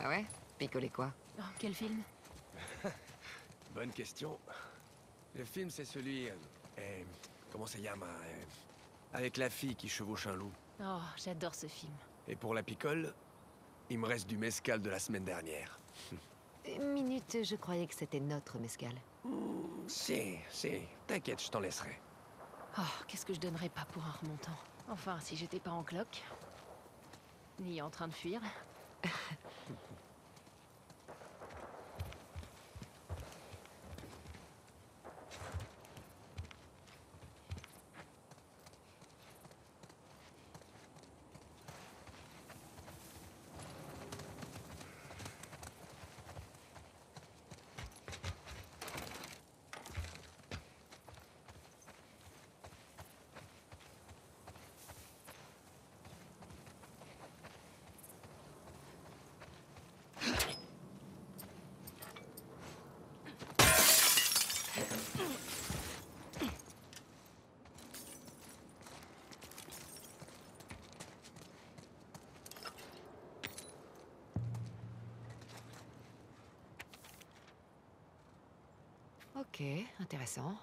Ah ouais? Picoler quoi? Oh, quel film? Bonne question. Le film, c'est celui... comment ça llama avec la fille qui chevauche un loup. Oh, j'adore ce film. Et pour la picole, il me reste du mezcal de la semaine dernière. Une minute, je croyais que c'était notre mescal. Si. T'inquiète, je t'en laisserai. Oh, qu'est-ce que je donnerais pas pour un remontant. Enfin, si j'étais pas en cloque. Ni en train de fuir. Ok, intéressant.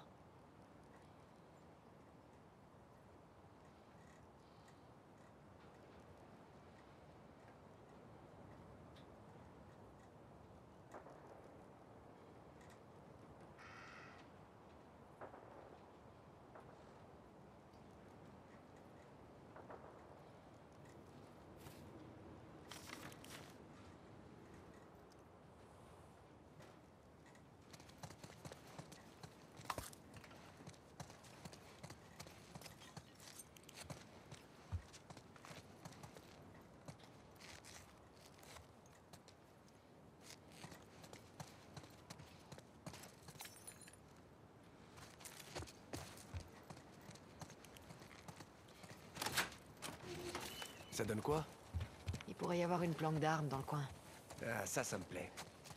Ça donne quoi? Il pourrait y avoir une planque d'armes dans le coin. Ah, ça me plaît.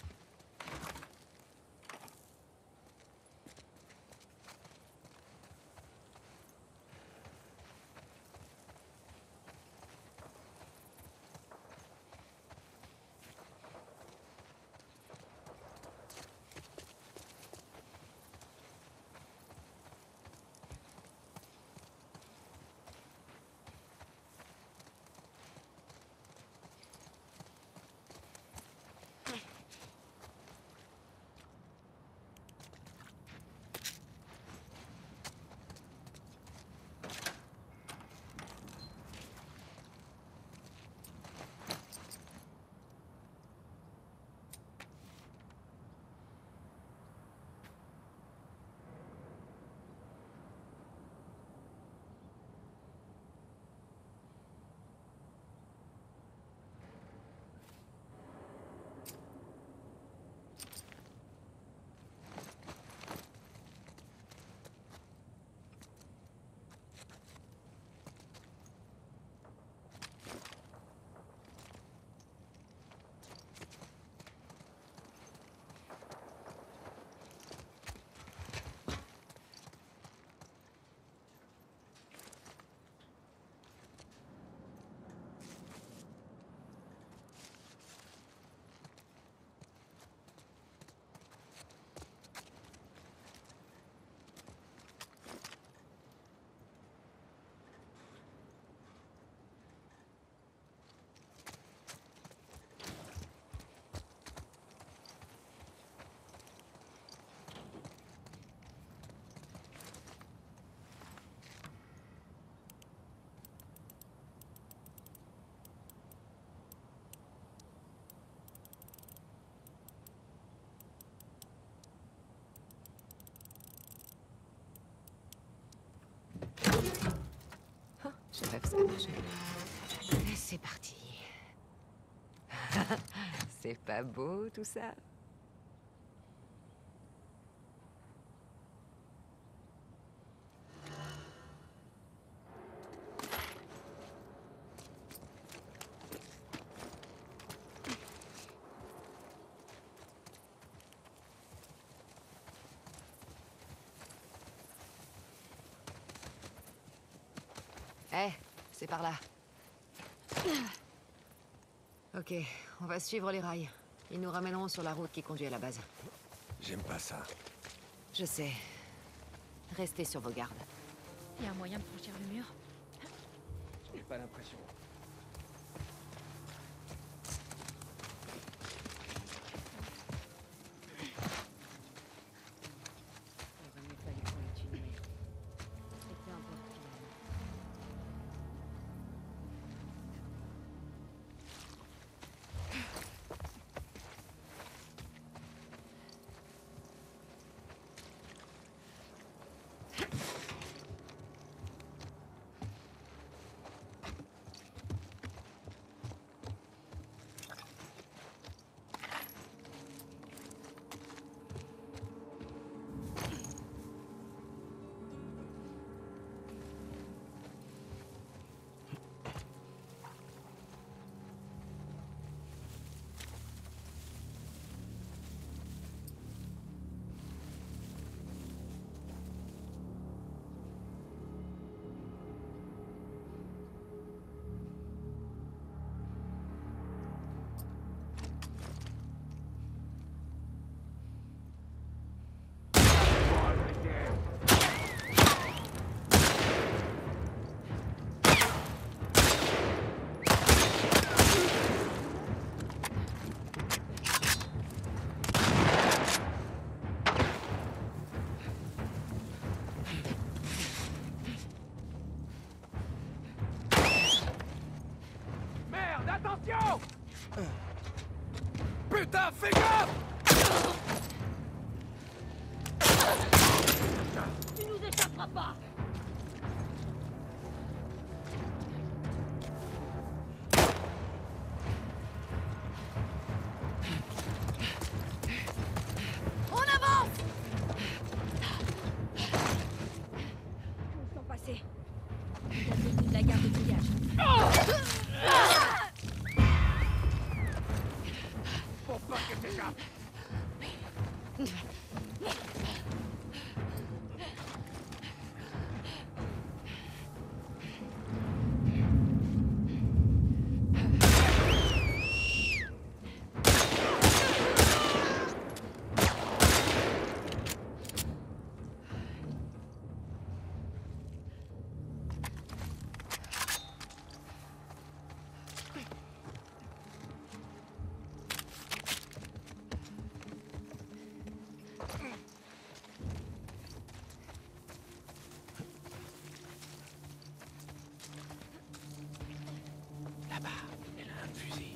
Je rêve, ça a marché. Et c'est parti. C'est pas beau, tout ça? Eh, c'est par là. Ok, on va suivre les rails. Ils nous ramèneront sur la route qui conduit à la base. J'aime pas ça. Je sais. Restez sur vos gardes. Y a un moyen de franchir le mur? J'ai pas l'impression. Il aurait mieux fallu qu'on les tue, mais... C'était un peu pire. Attention! Putain, fais gaffe! Tu nous échapperas pas! On avance! Où sont passés? Capitaine de la garde de pillage. Faut pas que t'échappes! Là-bas, elle a un fusil.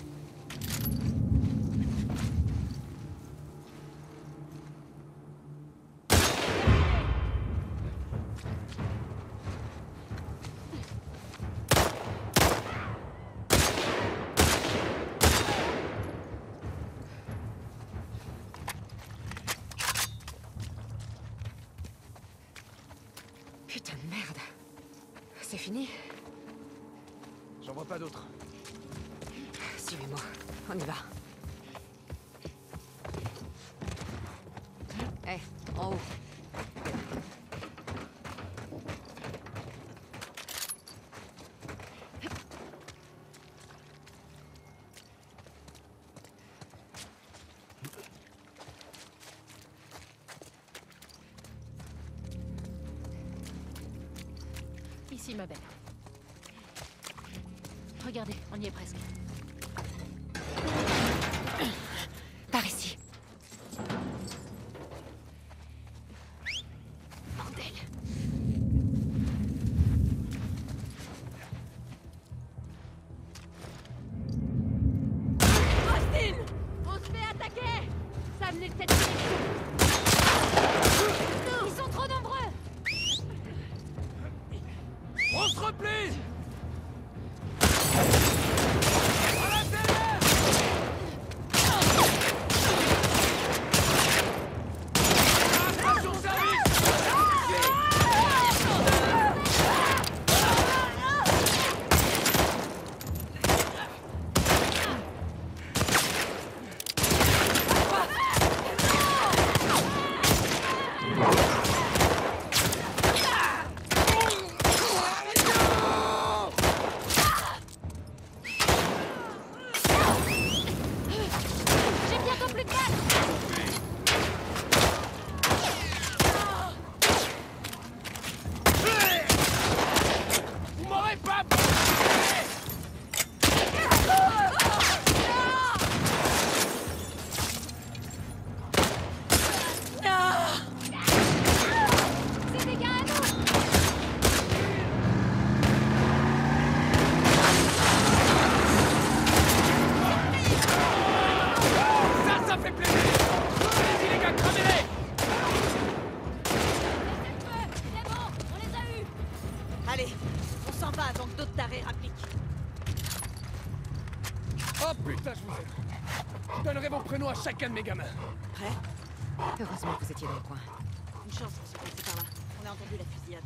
Putain de merde. C'est fini? J'en vois pas d'autres. Suivez-moi. On y va. Hé, en haut. Ici, ma belle. Regardez, on y est presque. Par ici. Bordel! Austin! On se fait attaquer! Ça venait de cette direction! Ils sont trop nombreux! On se replie! s'en va avant que d'autres tarés rappliquent. Oh putain, je vous aime. Je donnerai mon prénom à chacun de mes gamins. Prêt? Heureusement que vous étiez dans le coin. Une chance qu'ils sont passés par là. On a entendu la fusillade.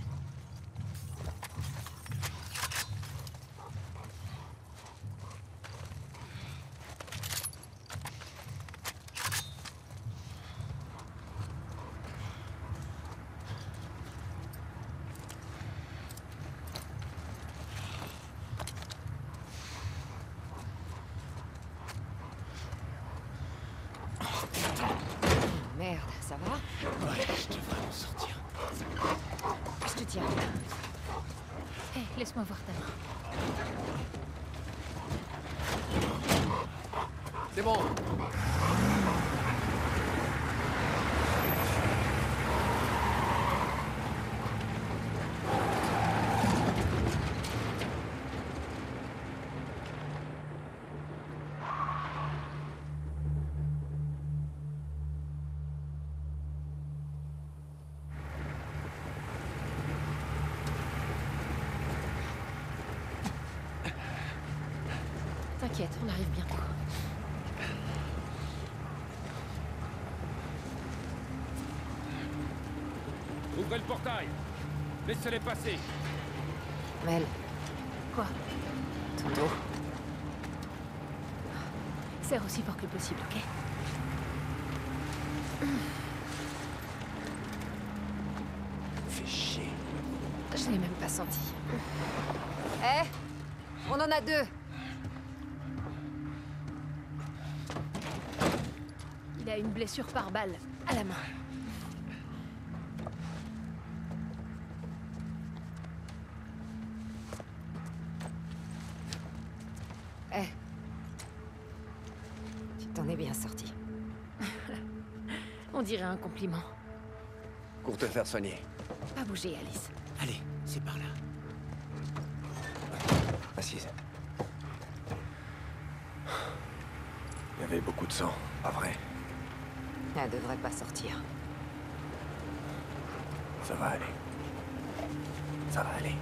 Merde, ça va? Ouais, je devrais m'en sortir. Je te tiens. Hé, laisse-moi voir ta main. C'est bon. T'inquiète, on arrive bientôt. Ouvrez le portail. Laissez-les passer. Mel. Quoi? Ton dos. Serre aussi fort que possible, ok? Fais chier. Je l'ai même pas senti. Eh, on en a deux. Il a une blessure par balle à la main. Eh, tu t'en es bien sorti. On dirait un compliment. Pour te faire soigner. Pas bouger, Alice. Allez, c'est par là. Assise. Il y avait beaucoup de sang, pas vrai? Elle devrait pas sortir. Ça va aller. Ça va aller.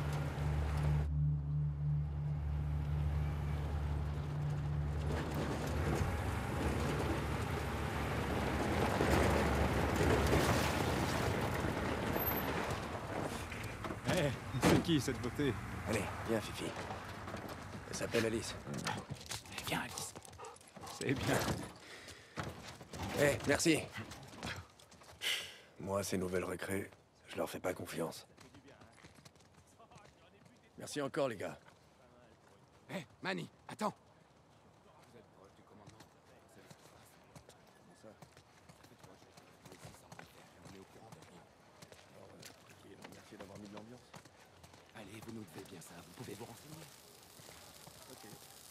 Hé, c'est qui cette beauté? Allez, viens, Fifi. Elle s'appelle Alice. Viens, Alice. C'est bien. Eh, merci. Moi, ces nouvelles recrues, je leur fais pas confiance. Merci encore, les gars. Hé, Manny, attends. Merci d'avoir mis de l'ambiance. Allez, vous nous devez bien ça. Vous pouvez vous renseigner. Ok.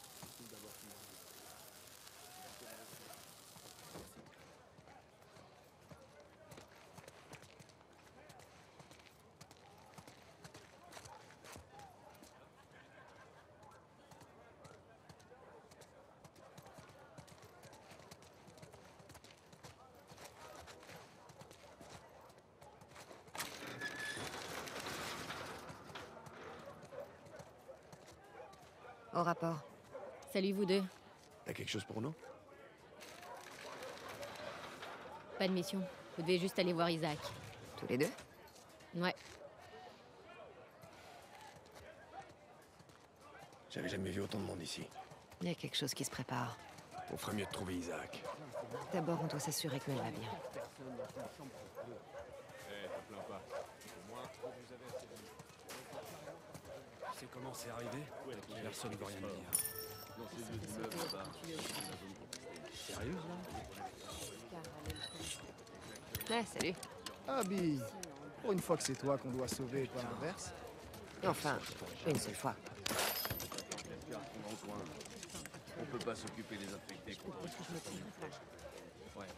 Au rapport. Salut vous deux. T'as quelque chose pour nous? Pas de mission. Vous devez juste aller voir Isaac. Tous les deux? Ouais. J'avais jamais vu autant de monde ici. Il y a quelque chose qui se prépare. On ferait mieux de trouver Isaac. D'abord, on doit s'assurer que Mel va bien. Tu sais comment c'est arrivé? Personne ne veut rien me dire. Sérieux, là? Ouais, salut. Abby, pour une fois que c'est toi qu'on doit sauver et pas l'inverse. Enfin, une seule fois. On peut pas s'occuper des infectés. Ouais.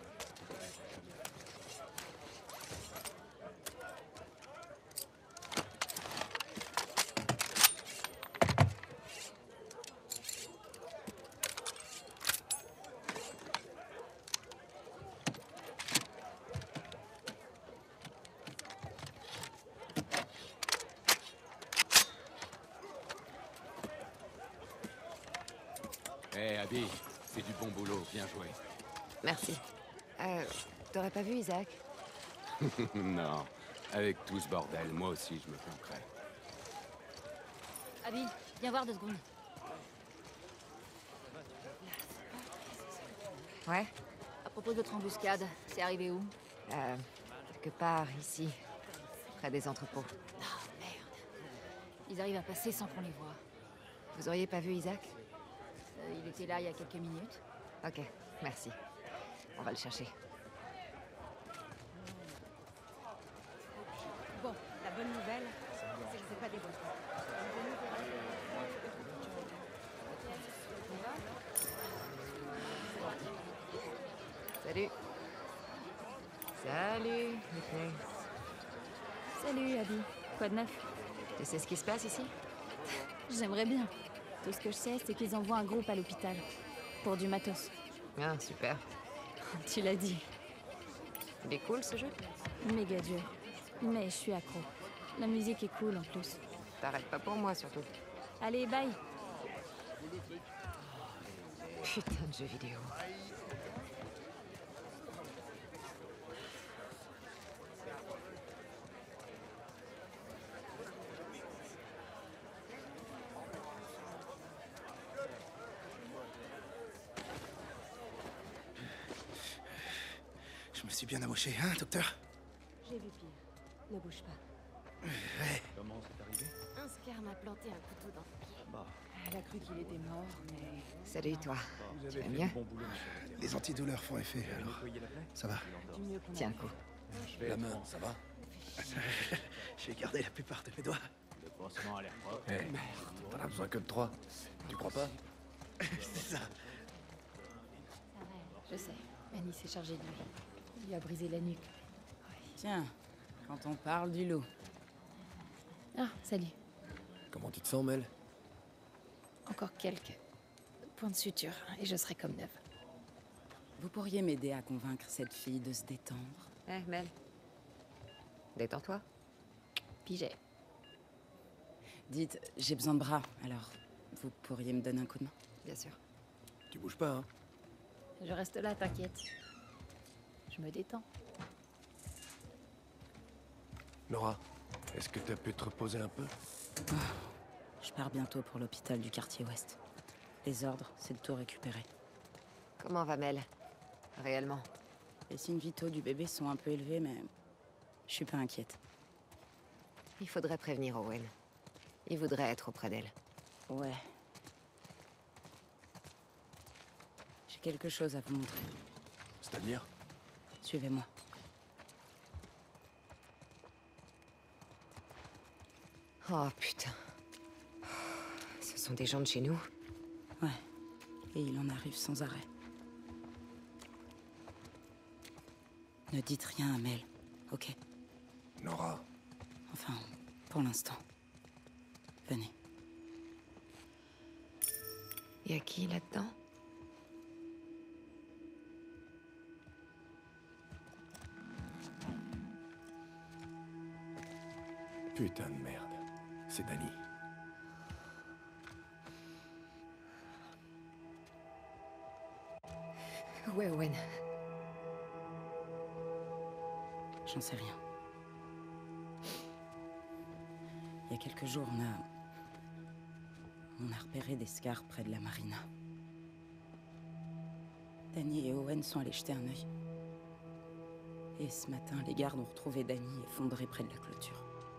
Hé, Abby, c'est du bon boulot, bien joué. Merci. T'aurais pas vu Isaac? Non, avec tout ce bordel, moi aussi je me planquerais. Abby, viens voir 2 secondes. Ouais? À propos de votre embuscade, c'est arrivé où? Quelque part, ici. Près des entrepôts. Ah, merde. Ils arrivent à passer sans qu'on les voie. Vous auriez pas vu Isaac? Il était là il y a quelques minutes. Ok, merci. On va le chercher. Bon, la bonne nouvelle, c'est que c'est pas des voitures. Salut. Salut, Whitney. Salut, Abby. Quoi de neuf? Tu sais ce qui se passe ici? J'aimerais bien. Tout ce que je sais, c'est qu'ils envoient un groupe à l'hôpital. Pour du matos. Ah, super. Tu l'as dit. Il est cool, ce jeu? Méga dur. Mais je suis accro. La musique est cool, en plus. T'arrêtes pas pour moi, surtout. Allez, bye. Putain de jeu vidéo. Je me suis bien amoché, hein, docteur? J'ai vu pire. Ne bouge pas. Comment c'est arrivé? Un scar m'a planté un couteau dans le pied. Bah, Elle a cru qu'il était mort, mais... Salut, toi. vous Tu avez vas fait mieux? du bon boulot, monsieur. Les antidouleurs font effet, alors Nettoyez la plaie? ça va. Du mieux qu'on a Tiens un pu. coup. La main, ça va? J'ai gardé la plupart de mes doigts. Le pansement a l'air propre. T'en as besoin que de 3. Tu crois pas? C'est ça. Je sais. Annie s'est chargée de lui. Il lui a brisé la nuque. Tiens, quand on parle du loup, Ah, salut. Comment tu te sens, Mel? Encore quelques points de suture, et je serai comme neuve. vous pourriez m'aider à convaincre cette fille de se détendre? Eh, Mel. Détends-toi. Pigé. Dites, j'ai besoin de bras, alors vous pourriez me donner un coup de main? Bien sûr. Tu bouges pas, hein? Je reste là, t'inquiète. Je me détends. Nora, est-ce que t'as pu te reposer un peu? Je pars bientôt pour l'hôpital du quartier ouest. Les ordres, c'est de tout récupérer. Comment va Mel? Réellement? Les signes vitaux du bébé sont un peu élevés, mais je suis pas inquiète. Il faudrait prévenir Owen. Il voudrait être auprès d'elle. Ouais. J'ai quelque chose à vous montrer. C'est-à-dire? Suivez-moi. Oh, putain. Ce sont des gens de chez nous? Ouais. Et il en arrive sans arrêt. Ne dites rien à Mel, ok? Nora, Enfin, pour l'instant. Venez. Y a qui là-dedans? putain de merde. C'est Danny. Où est Owen? J'en sais rien. Il y a quelques jours, on a repéré des scars près de la marina. Danny et Owen sont allés jeter un œil. Et ce matin, les gardes ont retrouvé Danny effondré près de la clôture.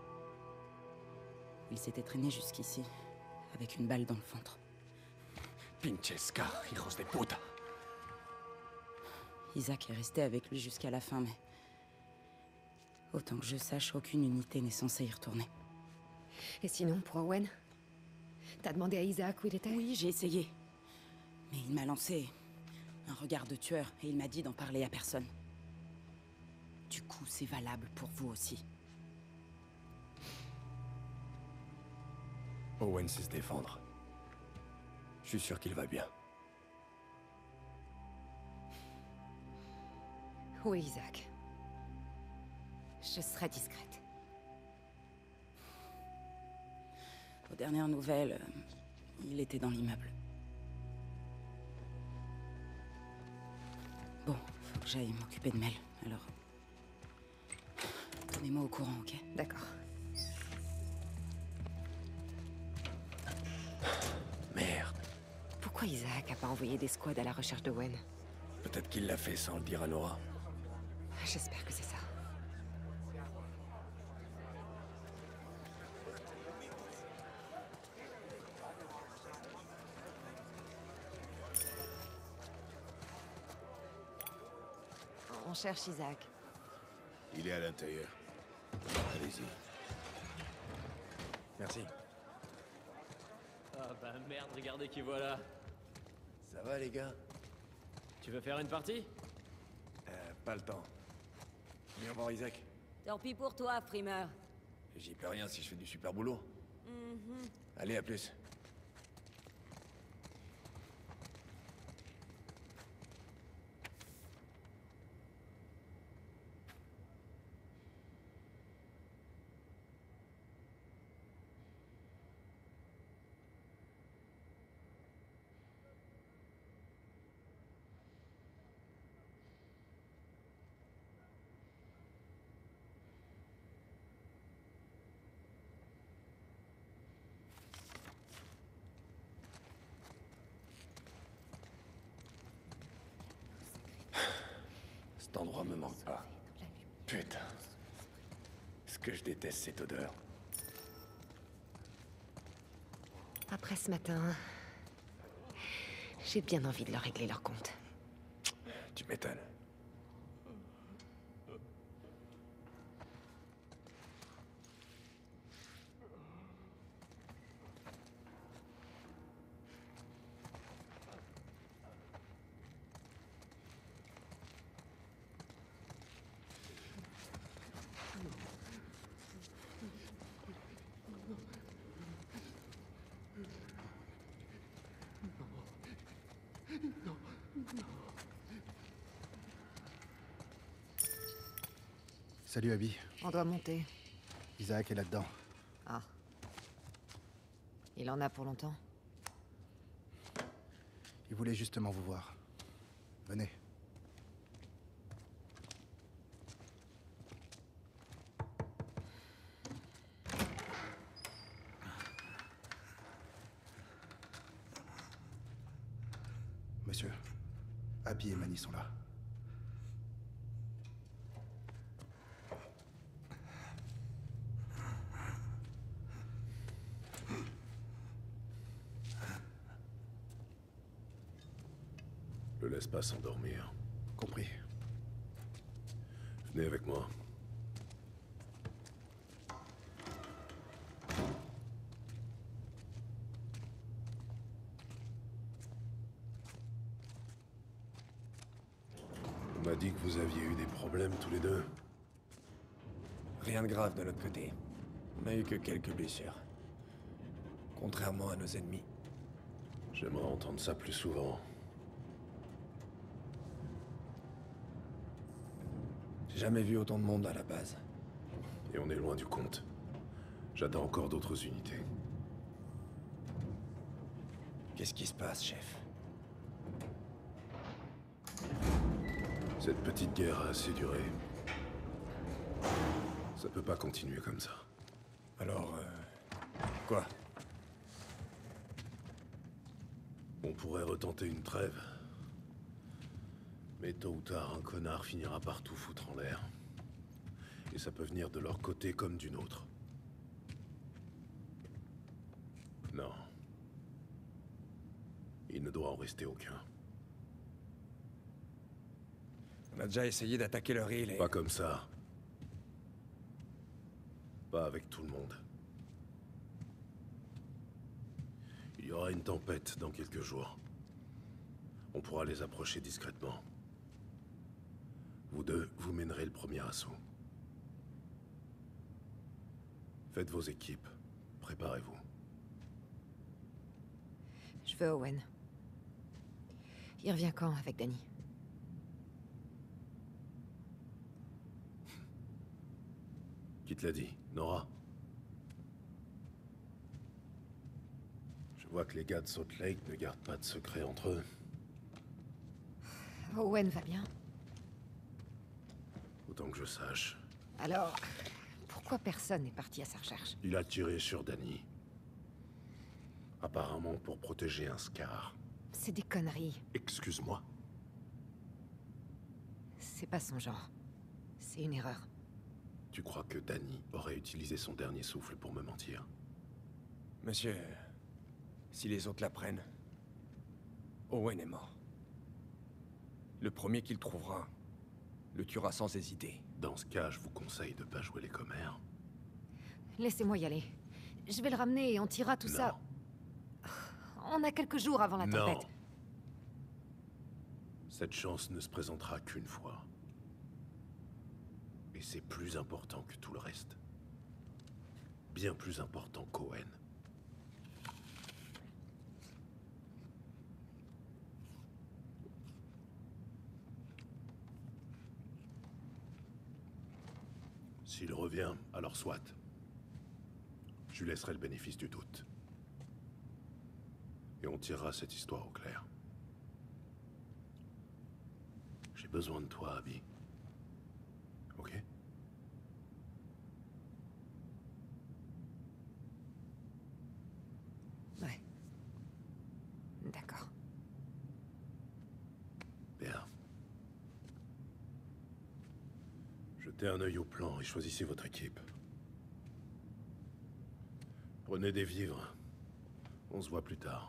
Il s'était traîné jusqu'ici, avec une balle dans le ventre. Pinchesca, hijos de puta. Isaac est resté avec lui jusqu'à la fin, mais... autant que je sache, aucune unité n'est censée y retourner. Et sinon, pour Owen? T'as demandé à Isaac où il était? Oui, j'ai essayé. Mais il m'a lancé un regard de tueur et il m'a dit d'en parler à personne. Du coup, c'est valable pour vous aussi. Owen sait se défendre. Je suis sûr qu'il va bien. Oui, Isaac. Je serai discrète. Aux dernières nouvelles, il était dans l'immeuble. que j'aille m'occuper de Mel, alors... Tenez-moi au courant, ok? D'accord. Merde. Pourquoi Isaac a pas envoyé des squads à la recherche de Wen? Peut-être qu'il l'a fait sans le dire à Nora. J'espère que c'est ça. On cherche Isaac. Il est à l'intérieur. Allez-y. Merci. Ah bah merde, regardez qui voilà. Ça va, les gars? Tu veux faire une partie? Pas le temps. Viens voir Isaac. Tant pis pour toi, frimeur. J'y peux rien si je fais du super boulot. Allez, à plus. Cet endroit me manque pas. Putain. Ce que je déteste cette odeur. Après ce matin, j'ai bien envie de leur régler leur compte. Tu m'étonnes. Salut Abby. On doit monter. Isaac est là-dedans. Ah. Il en a pour longtemps? Il voulait justement vous voir. Venez. Monsieur, Abby et Manny sont là. Le laisse pas s'endormir. Compris. Venez avec moi. On m'a dit que vous aviez eu des problèmes tous les deux. Rien de grave de notre côté. On a eu que quelques blessures. Contrairement à nos ennemis. J'aimerais entendre ça plus souvent. J'ai jamais vu autant de monde à la base. Et on est loin du compte. J'attends encore d'autres unités. Qu'est-ce qui se passe, chef? Cette petite guerre a assez duré. Ça peut pas continuer comme ça. Alors, quoi? On pourrait retenter une trêve. Mais tôt ou tard, un connard finira par tout foutre en l'air. Et ça peut venir de leur côté comme d'une autre. Non. Il ne doit en rester aucun. On a déjà essayé d'attaquer leur île et... Pas comme ça. Pas avec tout le monde. Il y aura une tempête dans quelques jours. On pourra les approcher discrètement. Vous deux, vous mènerez le premier assaut. Faites vos équipes. Préparez-vous. Je veux Owen. Il revient quand avec Danny? Qui te l'a dit, Nora? Je vois que les gars de Salt Lake ne gardent pas de secret entre eux. Owen va bien. Autant que je sache. Alors, pourquoi personne n'est parti à sa recherche? Il a tiré sur Danny. Apparemment pour protéger un Scar. C'est des conneries. Excuse-moi. C'est pas son genre. C'est une erreur. Tu crois que Danny aurait utilisé son dernier souffle pour me mentir? Monsieur, si les autres l'apprennent, Owen est mort. Le premier qu'il trouvera le tuera sans hésiter. Dans ce cas, je vous conseille de pas jouer les commères. Laissez-moi y aller. Je vais le ramener et on tirera tout ça. On a quelques jours avant la tempête. Non. Cette chance ne se présentera qu'une fois. Et c'est plus important que tout le reste. Bien plus important qu'Owen. S'il revient, alors soit. Je lui laisserai le bénéfice du doute. Et on tirera cette histoire au clair. J'ai besoin de toi, Abby. Ok? Ouais. D'accord. Bien. Jetez un œil au plan et choisissez votre équipe. Prenez des vivres. On se voit plus tard.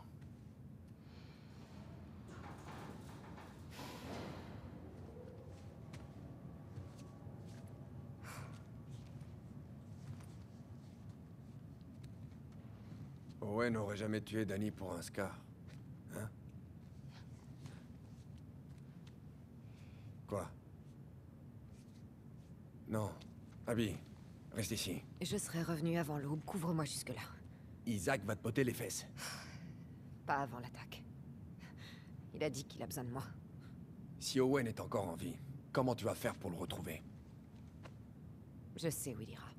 Owen n'aurait jamais tué Danny pour un Scar. Hein? Quoi? Non. Abby, reste ici. Je serai revenu avant l'aube. Couvre-moi jusque-là. Isaac va te botter les fesses. Pas avant l'attaque. Il a dit qu'il a besoin de moi. Si Owen est encore en vie, comment tu vas faire pour le retrouver? Je sais où il ira.